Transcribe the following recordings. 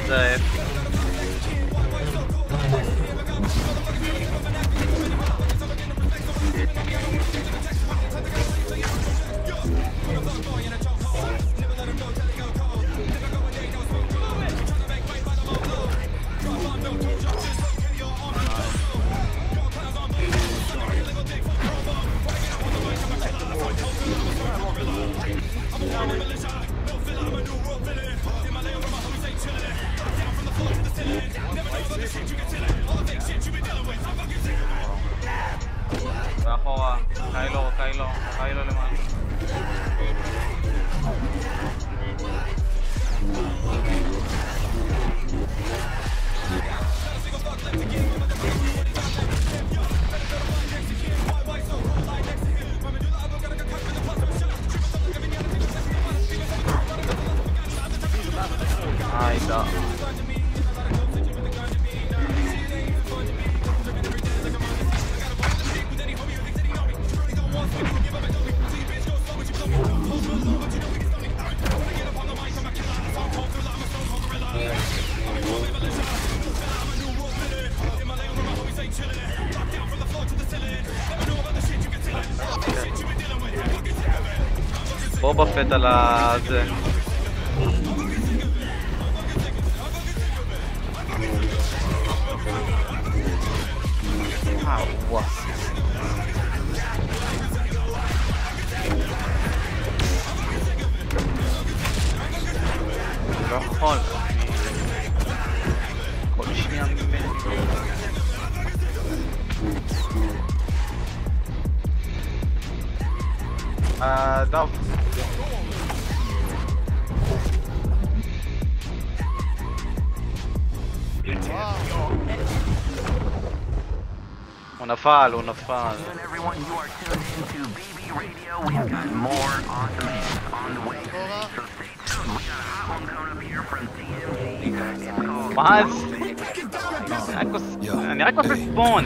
Zayef. ואחורה, קיילו למעלה. היידה. בובה פט על הזה. וואו. לא יכול. כל שנייה ממני. דב. הוא נפל. מה זה? אני רק עושה ספון.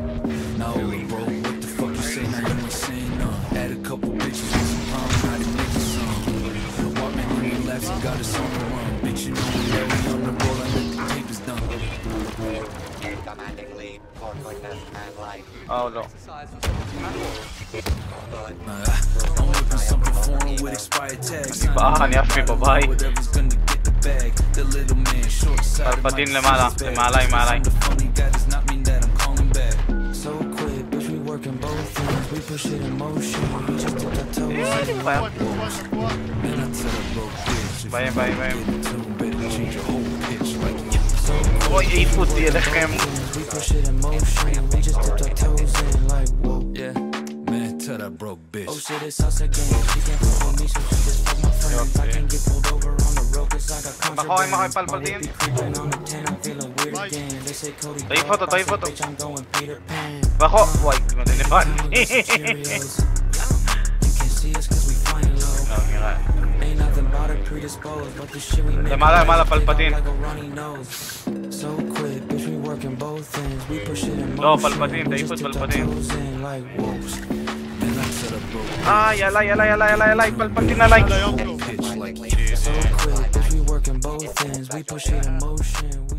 Oh no. אני עף מבבית. פלפטין למעלה, מעליי. באים. אוי, העיפו אותי אליכם. מאחורי פלפלטין. תעיף אותו. מאחור. וואי, זה נפל. למעלה פלפטין. לא, פלפטין, תעיף את פלפטין. יאללה, פלפטין עליי.